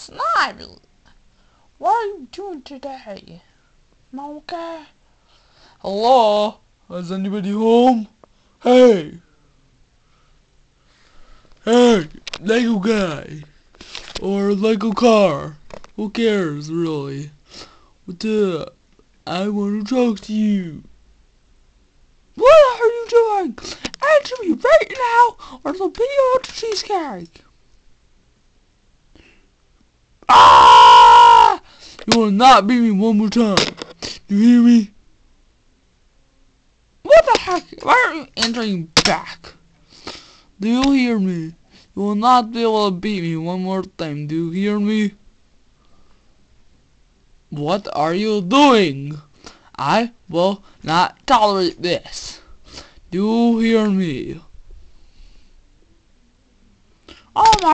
Snivy, what are you doing today? Okay. Hello? Is anybody home? Hey! Hey! Lego guy! Or Lego car! Who cares, really? What's up? I want to talk to you! What are you doing? Answer me right now, or there'll be a cheesecake! Ah! You will not beat me one more time. Do you hear me? What the heck? Why aren't you answering back? Do you hear me? You will not be able to beat me one more time. Do you hear me? What are you doing? I will not tolerate this. Do you hear me? Oh my